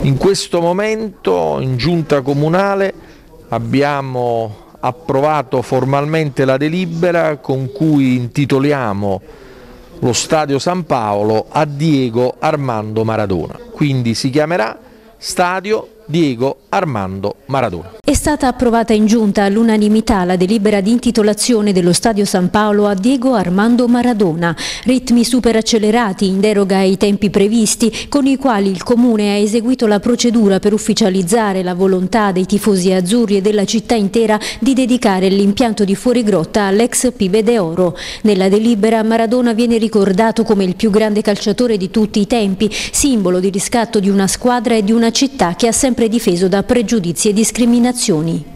In questo momento in Giunta Comunale abbiamo approvato formalmente la delibera con cui intitoliamo lo Stadio San Paolo a Diego Armando Maradona, quindi si chiamerà Stadio Diego Armando Maradona. È stata approvata in Giunta all'unanimità la delibera di intitolazione dello Stadio San Paolo a Diego Armando Maradona. Ritmi super accelerati in deroga ai tempi previsti, con i quali il Comune ha eseguito la procedura per ufficializzare la volontà dei tifosi azzurri e della città intera di dedicare l'impianto di Fuorigrotta all'ex Pive de Oro. Nella delibera Maradona viene ricordato come il più grande calciatore di tutti i tempi, simbolo di riscatto di una squadra e di una città che ha sempre difeso da pregiudizi e discriminazioni.